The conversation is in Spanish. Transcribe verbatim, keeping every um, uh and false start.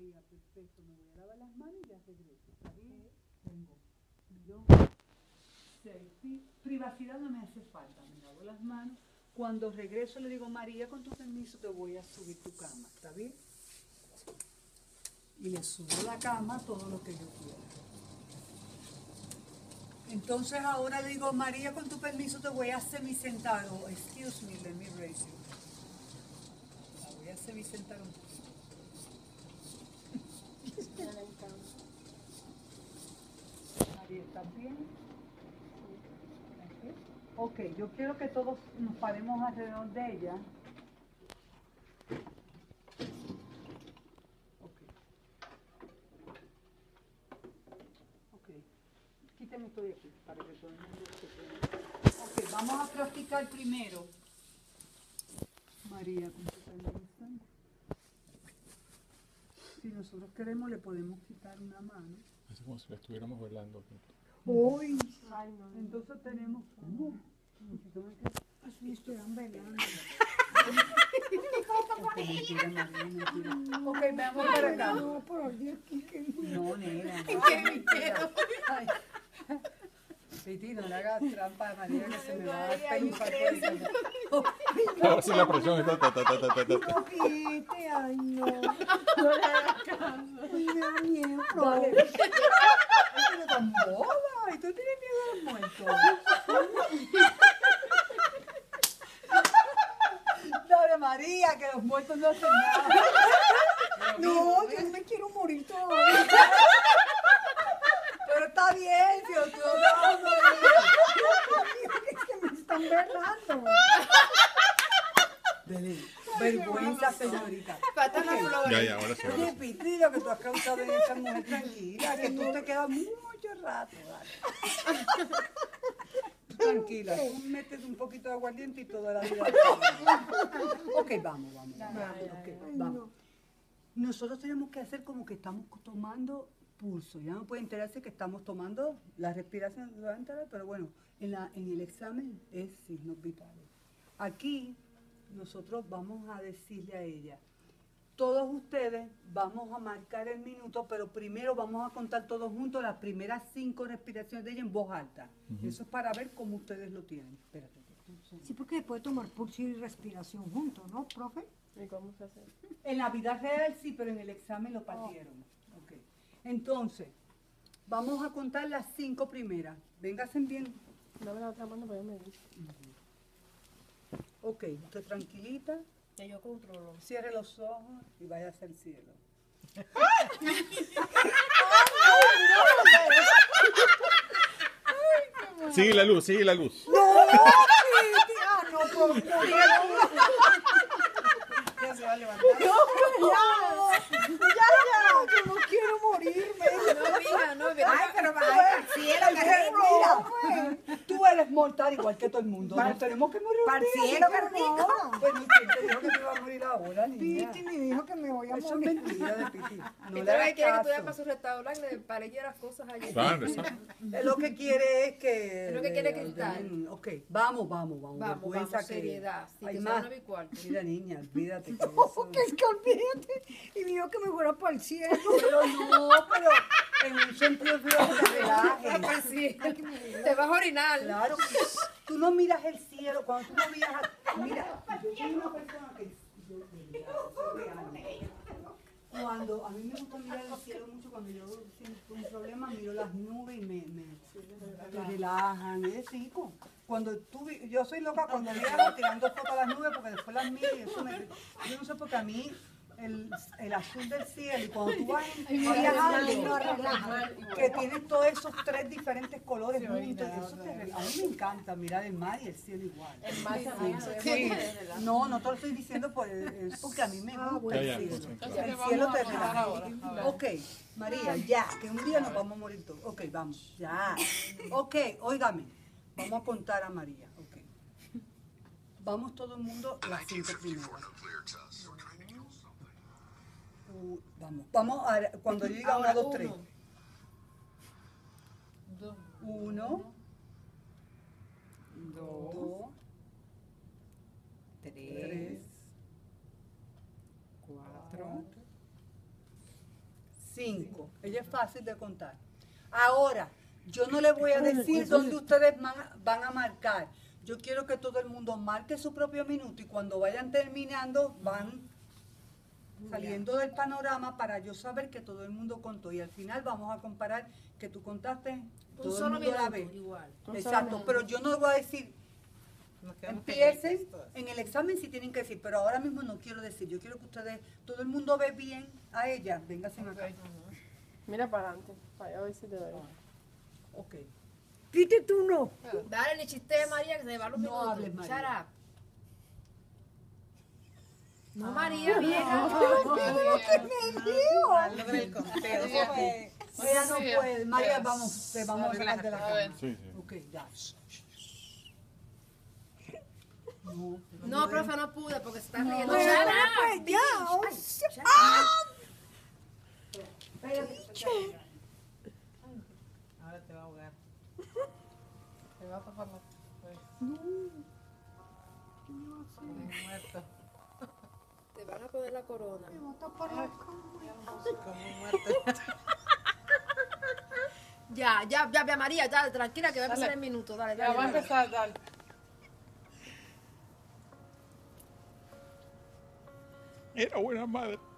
María, perfecto. Me voy a lavar las manos y ya regreso. ¿Está bien? Tengo. Yo, safety. Privacidad no me hace falta. Me lavo las manos. Cuando regreso le digo, María, con tu permiso te voy a subir tu cama. ¿Está bien? Y le subo la cama todo lo que yo quiera. Entonces ahora le digo, María, con tu permiso te voy a semisentar. Oh, excuse me, let me raise you. La voy a semisentar un poco. María, ¿estás bien? Ok, yo quiero que todos nos paremos alrededor de ella. Ok. Ok. Quítame esto de aquí para que todo el mundo se pueda. Ok, vamos a practicar primero. María, con tu permiso. Si nosotros queremos, le podemos quitar una mano. Es como si la estuviéramos bailando. Uy, ay, no. Entonces tenemos. ¿Cómo? Así estuvieran bailando. Okay, mentira, María, mentira. Ok, veamos para acá. No, por Dios, que No, nena. No. ¿Qué me quedo? Ay. Piti, no le hagas trampa a María que se me va a dar María, un you infarto. crazy. A ver si la presión está. Ta, ta, ta, ta, ta, ta. no viste, ay no. No le hagas caso. Ay, me da miedo, Vale. profe. Ay, pero tan boba. Y tú tienes miedo a los muertos. Dale, María, que los muertos no hacen nada. No, yo no me quiero morir todavía. Pero está bien, si tú no te vas a morir. Es que me están berrando. Dele, vergüenza, señorita. Faltan las Ok. flores. Ya, ya, ahora sí. Oye, Ahora sí. Piti, lo que tú has causado en esa mujer tranquila, que tú te quedas mucho rato, dale. Tranquila, tú metes un poquito de aguardiente y toda la vida. Ok, vamos, vamos. vamos, ok, Ay, vamos. no. Nosotros tenemos que hacer como que estamos tomando pulso. Ya no puede enterarse que estamos tomando la respiración, se va a enterar, pero bueno, en, la, en el examen es signos vitales. Aquí nosotros vamos a decirle a ella, todos ustedes vamos a marcar el minuto, pero primero vamos a contar todos juntos las primeras cinco respiraciones de ella en voz alta. Ujú. Eso es para ver cómo ustedes lo tienen. Espérate. Sí, porque puede tomar pulso y respiración juntos, ¿no, profe? ¿Y cómo se hace? En la vida real sí, pero en el examen lo partieron. Ok. Entonces, vamos a contar las cinco primeras. Vénganse bien. Dame la otra mano para yo medir. Ok, usted tranquilita, Ya yo controlo. cierre los ojos y vaya hacia el cielo. Sigue la luz, sigue la luz. No, Piti. Ah, no, profe. No, Ya se va a levantar. ya, ya, ya. Yo no quiero morirme. No, mija, no, mira. Ay, pero vaya, cielo, que rico. Tú eres mortal igual que todo el mundo. Nos tenemos que morir. Para el un día, cielo, ¿sí qué que no? rico. Pues ni quién te dijo que te iba a morir ahora, niña. Piti me dijo que me voy a Eso es morir. mentira de Piti. No Y le tú lo que hagas quiere que tú vayas caso. para su restaurante, le parece las cosas allí. Claro, exacto. Él lo que quiere es que... Es lo que quiere le gritar. ordenen. Ok, vamos, vamos, vamos. Vamos, vergüenza vamos, que- seriedad. Sí, Hay que más. sea no cuarto. Mira, niña, olvídate que Oh, eso... que es que olvídate. Y me dijo que me fuera para el cielo. Pero no, pero en un sentido frío que te relajes. Pues sí, te vas a orinar. Claro, tú no miras el cielo, cuando tú no miras... a- Mira, yo soy una persona que... Yo, de verdad, soy real. Cuando a mí me gusta mirar el cielo mucho, cuando yo siento un problema, miro las nubes y me, me, me relajan, es rico. Cuando tú, vi- yo soy loca cuando viajo tirando fotos a las nubes porque después las miro y eso me... Yo no sé porque a mí el, el azul del cielo y cuando tú vas en- viajando, que tienes todos esos tres diferentes colores Sí, juntos, ahorita, eso te relaja. A mí me encanta mirar el mar y el cielo igual. El mar también se ve Sí. muy bien, ¿verdad? No, no te lo estoy diciendo por el- el- porque a mí me gusta Ya, ya, el no, cielo. sí, claro. El Vamos cielo a te parar relaja. ahora, a ver. Ok, María, ya, que un día nos vamos a morir todos. Ok, vamos, ya. Ok, óigame, vamos a contar a María. Ok. Vamos todo el mundo las cinco primeras. Uh, vamos, vamos a, cuando yo diga Ahora, uno, dos, tres. uno. Dos. Uno, Dos. dos, Tres. tres, Cuatro. cinco. Ella es fácil de contar. Ahora, yo no le voy a decir dónde ustedes van, van a marcar. Yo quiero que todo el mundo marque su propio minuto y cuando vayan terminando van saliendo del panorama para yo saber que todo el mundo contó. Y al final vamos a comparar que tú contaste, Un todo el solo mundo la minuto, ve. igual. Exacto, pero yo no voy a decir, empiecen en el examen si tienen que decir, pero ahora mismo no quiero decir, yo quiero que ustedes, todo el mundo ve bien a ella, véngase acá. Mira para adelante, para allá a ver si te doy. Ok. Quite tú no. Dale, ni chiste, María, que se va los No minutos. hables, María. Shut up. No, María, vieja. Ella no puede, María, vamos, te vamos a sacar de la cama. Sí, sí. Ok, ya. No, No, profe, no pude porque se está riendo. Pero, Shut pues, up, ya, bitch. oh, Shut up. Ahora te va a ahogar. Te va a tapar la... Muerto. Te van a poner la corona. Como muerto. Ya, ya, ya, ya, María, dale, tranquila, que va a empezar Dale. el minuto. Dale, Ya dale. va a dale. empezar, dale. Era buena madre.